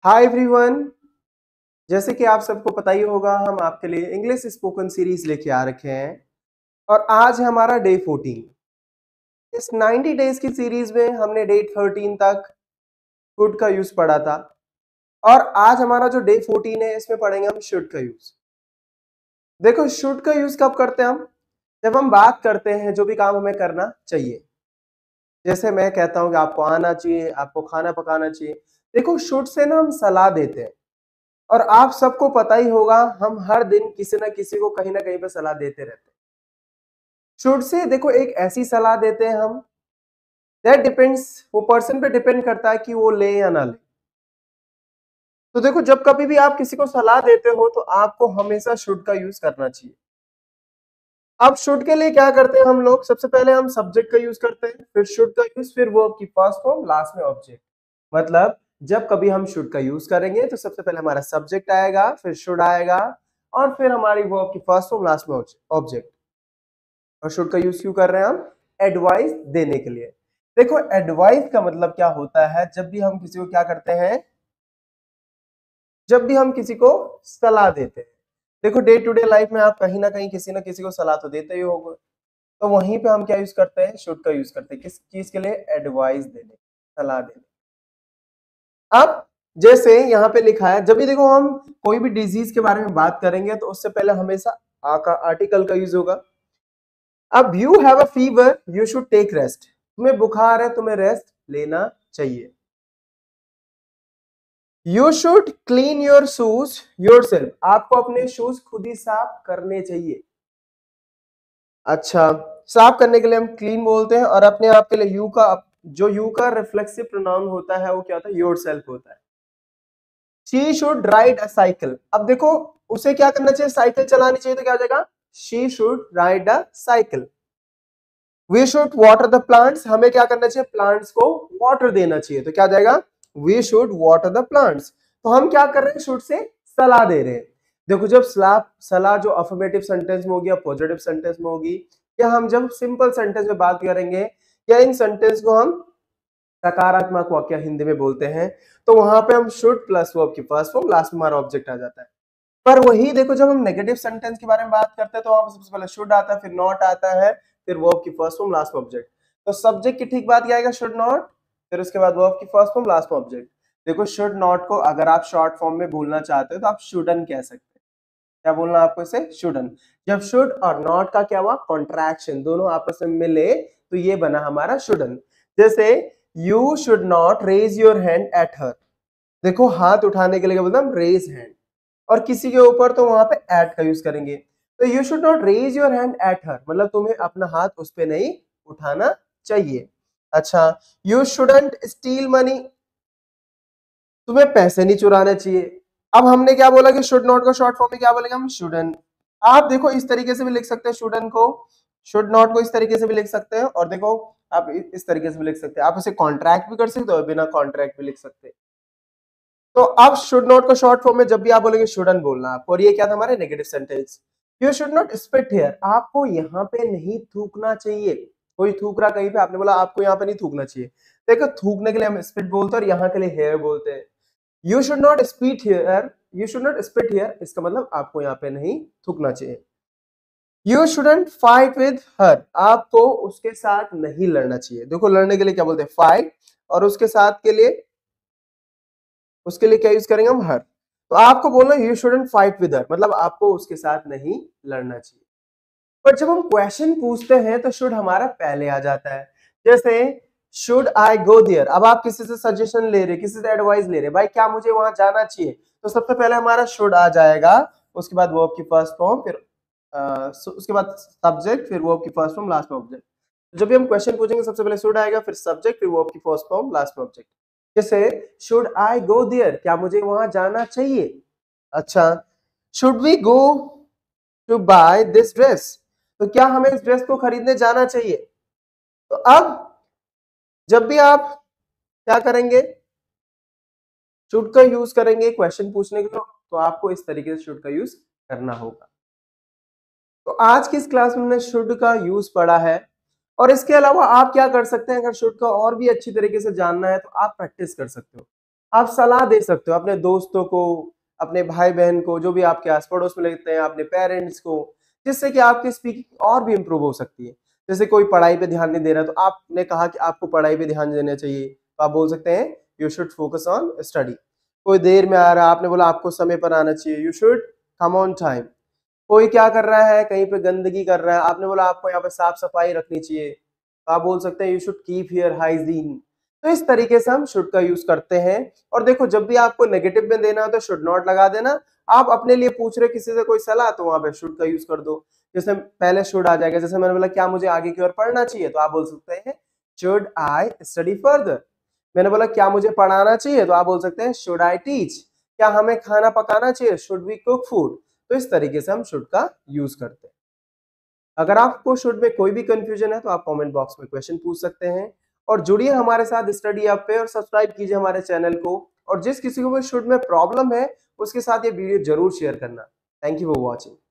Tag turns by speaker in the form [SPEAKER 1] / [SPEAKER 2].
[SPEAKER 1] Hi everyone. जैसे कि आप सबको पता ही होगा, हम आपके लिए इंग्लिश स्पोकन सीरीज लेके आ रखे हैं और आज है हमारा डे 14। इस 90 डेज की सीरीज में हमने डे 13 तक कुड का यूज पढ़ा था और आज हमारा जो डे 14 है इसमें पढ़ेंगे हम शुड का यूज। देखो, शुड का यूज कब करते हैं हम? जब हम बात करते हैं जो भी काम हमें करना चाहिए। जैसे मैं कहता हूँ कि आपको आना चाहिए, आपको खाना पकाना चाहिए। देखो, शुड से ना हम सलाह देते हैं और आप सबको पता ही होगा, हम हर दिन किसी ना किसी को कहीं ना कहीं पे सलाह देते रहते हैं। शुड से देखो एक ऐसी सलाह देते हैं हम, दैट डिपेंड्स, वो पर्सन पे डिपेंड करता है कि वो ले या ना ले। तो देखो, जब कभी भी आप किसी को सलाह देते हो तो आपको हमेशा शुड का यूज करना चाहिए। अब शुड के लिए क्या करते हैं हम लोग? सबसे पहले हम सब्जेक्ट का यूज करते हैं, फिर शुड का यूज, फिर वर्ब की फर्स्ट फॉर्म, लास्ट में ऑब्जेक्ट। मतलब जब कभी हम शुड का यूज करेंगे तो सबसे पहले हमारा सब्जेक्ट आएगा, फिर शुड आएगा और फिर हमारी वर्ब की फर्स्ट फॉर्म, लास्ट में ऑब्जेक्ट। और शुड का यूज क्यों कर रहे हैं हम? एडवाइस देने के लिए। देखो, एडवाइस का मतलब क्या होता है? जब भी हम किसी को क्या करते हैं, जब भी हम किसी को सलाह देते हैं। देखो, डे टू डे लाइफ में आप कहीं ना कहीं किसी ना किसी को सलाह तो देते ही होगे, तो वहीं पे हम क्या यूज करते हैं? शुड का यूज करते हैं। किस चीज के लिए? एडवाइस देने, सलाह देने। अब जैसे यहाँ पे लिखा है, जब भी देखो हम कोई भी डिजीज के बारे में बात करेंगे तो उससे पहले हमेशा आ का आर्टिकल का यूज होगा। अब you have a fever, you should take rest. तुम्हें बुखार है, तुम्हें रेस्ट लेना चाहिए। You should clean your shoes yourself. आपको अपने शूज खुद ही साफ करने चाहिए। अच्छा, साफ करने के लिए हम क्लीन बोलते हैं और अपने आप के लिए यू का, जो यू का रिफ्लेक्सिव प्रोनाउन होता है वो क्या होता है? योरसेल्फ होता है। She should ride a cycle. अब देखो, उसे क्या करना चाहिए? साइकिल चलानी चाहिए, तो क्या हो जाएगा? She should ride a cycle. We should water the plants. हमें क्या करना चाहिए? प्लांट्स को वाटर देना चाहिए, तो क्या हो जाएगा? We should water the plants. तो हम क्या कर रहे हैं? शुड से सलाह दे रहे हैं। देखो, जब सलाह जो अफर्मेटिव सेंटेंस में होगी या पॉजिटिव सेंटेंस में होगी, या हम जब सिंपल सेंटेंस में बात करेंगे, या इन सेंटेंस को हम सकारात्मक वाक्य हिंदी में बोलते हैं, तो वहां पे हम शुड प्लस वर्ब की फर्स्ट फॉर्म, लास्ट में हमारा ऑब्जेक्ट आ जाता है। पर वही देखो, जब हम नेगेटिव सेंटेंस के बारे में बात करते हैं तो वहां पर सबसे पहले शुड आता है, फिर नॉट आता है, फिर वर्ब की फर्स्ट फॉर्म, लास्ट में ऑब्जेक्ट। तो सब्जेक्ट की ठीक बात क्या आएगा? शुड नॉट, फिर उसके बाद वर्ब की फर्स्ट फॉर्म, लास्ट में ऑब्जेक्ट। देखो, शुड नॉट को अगर आप शॉर्ट फॉर्म में बोलना चाहते हो तो आप शुडन कह सकते हैं। क्या बोलना आपको? इसे शुडन। जब शुड और नॉट का क्या हुआ? कॉन्ट्रैक्शन, दोनों आपस में मिले तो ये बना हमारा शुडन। जैसे you should not raise your hand at her. देखो, हाथ उठाने के लिए क्या बोलते हैं हम? Raise hand. और किसी के ऊपर तो वहां पे एट का यूज करेंगे। तो you should not raise your hand at her, मतलब तुम्हें अपना हाथ उस पे नहीं उठाना चाहिए। अच्छा, यू शुडंट स्टील मनी। तुम्हें पैसे नहीं चुराने चाहिए। अब हमने क्या बोला कि शुड नॉट को शॉर्ट फॉर्म में क्या बोलेंगे हम? शुडन। आप देखो, इस तरीके से भी लिख सकते हैं शुडन को, शुड नॉट को इस तरीके से भी लिख सकते हैं, और देखो आप इस तरीके से भी लिख सकते हैं। आप इसे कॉन्ट्रैक्ट भी कर सकते हो, बिना कॉन्ट्रैक्ट भी लिख सकते हैं। तो अब शुड नॉट को शॉर्ट फॉर्म में जब भी आप बोलेंगे शुडन बोलना आपको। और ये क्या था? हमारे negative sentence. You should not spit here. आपको यहाँ पे नहीं थूकना चाहिए। कोई थूक रहा कहीं पे, आपने बोला आपको यहाँ पे नहीं थूकना चाहिए। देखो, थूकने के लिए हम स्पिट बोलते हैं और यहाँ के लिए हेयर बोलते हैं। You should not spit here, you should not spit here, इसका मतलब आपको यहाँ पे नहीं थूकना चाहिए। You shouldn't fight with her. आपको उसके साथ नहीं लड़ना चाहिए। देखो, लड़ने के लिए क्या बोलते हैं? फाइट, और उसके साथ के लिए, उसके लिए क्या यूज करेंगे हम? हर। तो आपको बोलना you shouldn't fight with her, मतलब आपको उसके साथ नहीं लड़ना चाहिए। पर जब हम क्वेश्चन पूछते हैं तो शुड हमारा पहले आ जाता है। जैसे शुड आई गो देयर। अब आप किसी से सजेशन ले रहे, किसी से एडवाइस ले रहे, भाई क्या मुझे वहां जाना चाहिए? तो सबसे पहले हमारा शुड आ जाएगा, उसके बाद वर्ब की फर्स्ट फॉर्म, फिर उसके बाद सब्जेक्ट, फिर वर्ब की फर्स्ट फॉर्म, लास्ट में ऑब्जेक्ट। जब भी हम क्वेश्चन पूछेंगे सबसे पहले शुड आएगा, फिर सब्जेक्ट, फिर वर्ब की फर्स्ट फॉर्म, लास्ट में ऑब्जेक्ट। जैसे शुड आई गो देयर, क्या मुझे वहां जाना चाहिए? अच्छा, should we go to buy this dress. तो क्या हमें इस ड्रेस को खरीदने जाना चाहिए? तो अब जब भी आप क्या करेंगे? शुड का यूज करेंगे क्वेश्चन पूछने के लिए, तो आपको इस तरीके से शुड का यूज करना होगा। तो आज की इस क्लास में हमने शुड का यूज पढ़ा है, और इसके अलावा आप क्या कर सकते हैं? अगर शुड का और भी अच्छी तरीके से जानना है तो आप प्रैक्टिस कर सकते हो। आप सलाह दे सकते हो अपने दोस्तों को, अपने भाई बहन को, जो भी आपके आस पड़ोस में रहते हैं, अपने पेरेंट्स को, जिससे कि आपकी स्पीकिंग और भी इम्प्रूव हो सकती है। जैसे कोई पढ़ाई पे ध्यान नहीं दे रहा, तो आपने कहा कि आपको पढ़ाई पे ध्यान देना चाहिए, तो आप बोल सकते हैं you should focus on study. कोई देर में आ रहा, आपने बोला आपको समय पर आना चाहिए, you should come on time. कोई क्या कर रहा है, कहीं पे गंदगी कर रहा है, आपने बोला आपको यहाँ पे साफ सफाई रखनी चाहिए, तो आप बोल सकते हैं you should keep here hygiene. तो इस तरीके से हम शुड का यूज करते हैं। और देखो, जब भी आपको नेगेटिव में देना हो तो शुड नॉट लगा देना। आप अपने लिए पूछ रहे किसी से कोई सलाह, तो वहां पे शुड का यूज कर दो। जैसे पहले शुड आ जाएगा, जैसे मैंने बोला क्या मुझे आगे की ओर पढ़ना चाहिए, तो आप बोल सकते हैं शुड आई स्टडी फर्दर। मैंने बोला क्या मुझे पढ़ाना चाहिए, तो आप बोल सकते हैं शुड आई टीच। क्या हमें खाना पकाना चाहिए, शुड वी कुक फूड। तो इस तरीके से हम शुड का यूज करते हैं। अगर आपको शुड में कोई भी कंफ्यूजन है तो आप कमेंट बॉक्स में क्वेश्चन पूछ सकते हैं। और जुड़िए हमारे साथ स्टडी ऐप पे और सब्सक्राइब कीजिए हमारे चैनल को। और जिस किसी को भी शुड में प्रॉब्लम है, उसके साथ ये वीडियो जरूर शेयर करना। Thank you for watching.